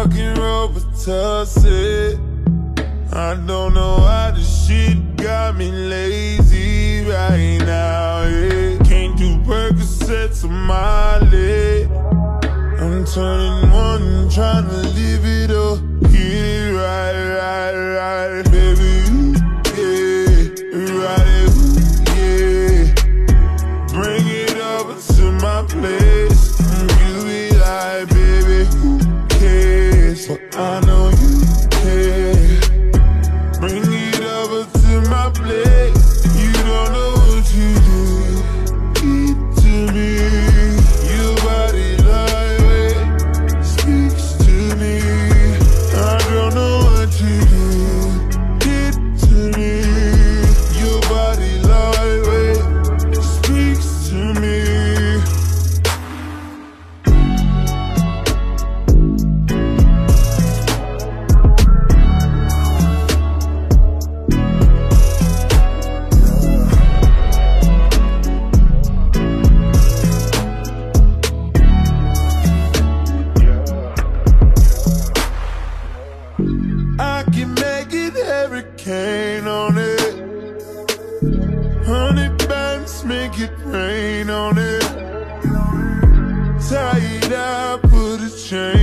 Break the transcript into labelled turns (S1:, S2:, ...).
S1: Rockin' Robitussin. I don't know why this shit got me lazy right now, yeah. Can't do Percocets on my leg. I'm turning one, trying to live it up. Get it right, baby, yeah. Right it, yeah. Bring it over to my place. You be like, baby, who cares? But I know you care. Bring it over to my place. You don't know what you did to me. Your body lightweight speaks to me. I don't know what you did to me. Your body lightweight speaks to me. I can make it hurricane on it. 100 bands make it rain on it. Tie it up, put a chain